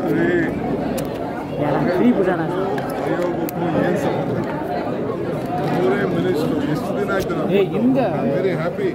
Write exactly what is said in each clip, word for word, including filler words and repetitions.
ಮೂರೇ ಮಿನಿಸ್ಟರ್ ಎಷ್ಟು ದಿನ ಆಯ್ತು very happy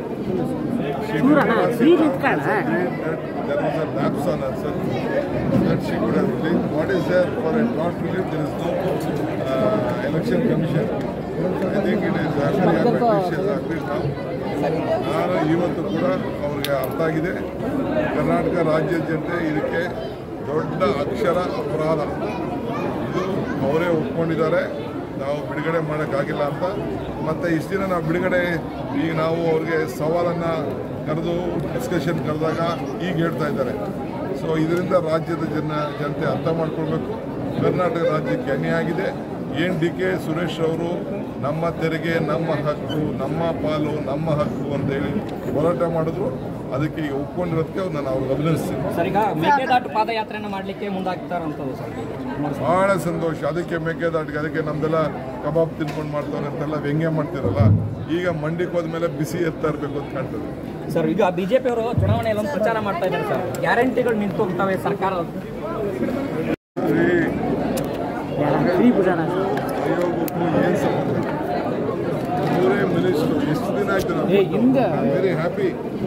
lapse on her, sir, that she could have released. What is there for a not relief? There is no uh, election commission. I think it is very happy she has agreed now. ನಾನು ಇವತ್ತು ಕೂಡ ಅವ್ರಿಗೆ ಅರ್ಥ ಆಗಿದೆ. ಕರ್ನಾಟಕ ರಾಜ್ಯದ ಜನತೆ ಇದಕ್ಕೆ ದೊಡ್ಡ ಅಕ್ಷರ ಅಪರಾಧ, ಇದು ಅವರೇ ಒಪ್ಕೊಂಡಿದ್ದಾರೆ, ನಾವು ಬಿಡುಗಡೆ ಮಾಡೋಕ್ಕಾಗಿಲ್ಲ ಅಂತ. ಮತ್ತು ಇಷ್ಟು ದಿನ ನಾವು ಬಿಡುಗಡೆ ಈಗ ನಾವು ಅವ್ರಿಗೆ ಸವಾಲನ್ನು ಕರೆದು ಡಿಸ್ಕಷನ್ ಕರೆದಾಗ ಈಗ ಹೇಳ್ತಾ ಇದ್ದಾರೆ. ಸೊ ಇದರಿಂದ ರಾಜ್ಯದ ಜನ ಜನತೆ ಅರ್ಥ ಮಾಡ್ಕೊಳ್ಬೇಕು, ಕರ್ನಾಟಕ ರಾಜ್ಯಕ್ಕೆ ಅನ್ಯಾಯ ಆಗಿದೆ. ಏನು ಡಿ ಕೆ ಸುರೇಶ್ ಅವರು ನಮ್ಮ ತೆರಿಗೆ ನಮ್ಮ ಹಕ್ಕು, ನಮ್ಮ ಪಾಲು, ನಮ್ಮ ಹಕ್ಕು ಅಂತೇಳಿ ಹೋರಾಟ ಮಾಡಿದ್ರು, ಅದಕ್ಕೆ ಈಗ ಒಪ್ಕೊಂಡಿರೋದಕ್ಕೆ ನಾನು ಅವ್ರಿಗೆ ಅಭಿನಂದಿಸ್ತೀನಿ. ಸರ್, ಈಗ ಮೇಕೆದಾಟು ಪಾದಯಾತ್ರೆಯನ್ನು ಮಾಡಲಿಕ್ಕೆ ಮುಂದಾಗ್ತಾರಂತದ್ದು ಸರ್, ಭಾಳ ಸಂತೋಷ. ಅದಕ್ಕೆ ಮೇಕೆದಾಟಿಗೆ ಅದಕ್ಕೆ ನಮ್ದೆಲ್ಲ ಕಬಾಬ್ ತಿನ್ಕೊಂಡು ಮಾಡ್ತಾರೆ ಅಂತೆಲ್ಲ ವ್ಯಂಗ್ಯ ಮಾಡ್ತಿರಲ್ಲ, ಈಗ ಮಂಡಿಗೆ ಹೋದ್ಮೇಲೆ ಬಿಸಿ ಎತ್ತಾ ಇರಬೇಕು ಅಂತ ಕಾಣ್ತದೆ. ಸರ್, ಈಗ ಬಿಜೆಪಿ ಅವರು ಚುನಾವಣೆಯಲ್ಲಿ ಒಂದು ಪ್ರಚಾರ ಮಾಡ್ತಾ ಇದ್ದಾರೆ ಸರ್, ಗ್ಯಾರಂಟಿಗಳು ನಿಂತು ಹೋಗ್ತವೆ ಸರ್ಕಾರ. ಮೂರೇ ಮಿನಿಸ್ಟರ್ ಎಷ್ಟು ದಿನ ಆಯ್ತು very happy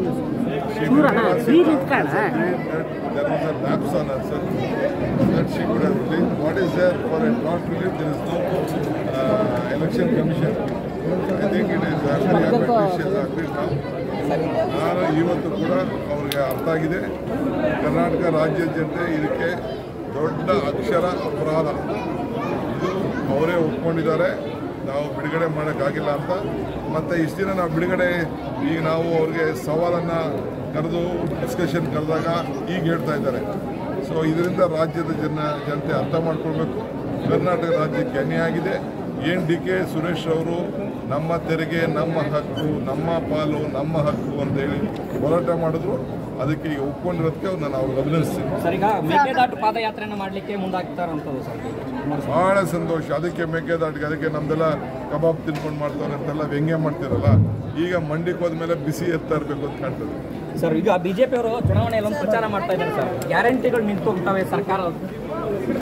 lapse on her, sir, that she could have released. What is there for a not relief? There is no uh, election commission. I think it is very happy she has agreed now. ನಾನು ಇವತ್ತು ಕೂಡ ಅವ್ರಿಗೆ ಅರ್ಥ ಆಗಿದೆ. ಕರ್ನಾಟಕ ರಾಜ್ಯದ ಜನತೆ ಇದಕ್ಕೆ ದೊಡ್ಡ ಅಕ್ಷರ ಅಪರಾಧ, ಇದು ಅವರೇ ಒಪ್ಕೊಂಡಿದ್ದಾರೆ, ನಾವು ಬಿಡುಗಡೆ ಮಾಡೋಕ್ಕಾಗಿಲ್ಲ ಅಂತ. ಮತ್ತು ಇಷ್ಟು ದಿನ ನಾವು ಬಿಡುಗಡೆ ಈಗ ನಾವು ಅವ್ರಿಗೆ ಸವಾಲನ್ನು ಕರೆದು ಡಿಸ್ಕಷನ್ ಕರೆದಾಗ ಈಗ ಹೇಳ್ತಾ ಇದ್ದಾರೆ. ಸೊ ಇದರಿಂದ ರಾಜ್ಯದ ಜನ ಜನತೆ ಅರ್ಥ ಮಾಡ್ಕೊಳ್ಬೇಕು, ಕರ್ನಾಟಕ ರಾಜ್ಯಕ್ಕೆ ಅನ್ಯಾಯ ಆಗಿದೆ. ಏನು ಡಿ ಕೆ ಸುರೇಶ್ ಅವರು ನಮ್ಮ ತೆರಿಗೆ ನಮ್ಮ ಹಕ್ಕು, ನಮ್ಮ ಪಾಲು, ನಮ್ಮ ಹಕ್ಕು ಅಂತೇಳಿ ಹೋರಾಟ ಮಾಡಿದ್ರು, ಅದಕ್ಕೆ ಈಗ ಒಪ್ಕೊಂಡಿರೋದಕ್ಕೆ ನಾನು ಅವ್ರಿಗೆ ಅಭಿನಂದಿಸ್ತೀನಿ. ಸರ್, ಈಗ ಮೇಕೆದಾಟು ಪಾದಯಾತ್ರೆಯನ್ನು ಮಾಡಲಿಕ್ಕೆ ಮುಂದಾಗ್ತಾರಂತದ್ದು ಸರ್, ಭಾಳ ಸಂತೋಷ. ಅದಕ್ಕೆ ಮೇಕೆದಾಟಿಗೆ ಅದಕ್ಕೆ ನಮ್ದೆಲ್ಲ ಕಬಾಬ್ ತಿನ್ಕೊಂಡು ಮಾಡ್ತಾರೆ ಅಂತೆಲ್ಲ ವ್ಯಂಗ್ಯ ಮಾಡ್ತಿರಲ್ಲ, ಈಗ ಮಂಡಿಗೆ ಹೋದ್ಮೇಲೆ ಬಿಸಿ ಎತ್ತಾ ಇರಬೇಕು ಅಂತ ಕಾಣ್ತದೆ. ಸರ್, ಈಗ ಬಿಜೆಪಿ ಅವರು ಚುನಾವಣೆಯಲ್ಲಿ ಒಂದು ಪ್ರಚಾರ ಮಾಡ್ತಾ ಇದ್ದಾರೆ ಸರ್, ಗ್ಯಾರಂಟಿಗಳು ನಿಂತು ಹೋಗ್ತವೆ ಸರ್ಕಾರ.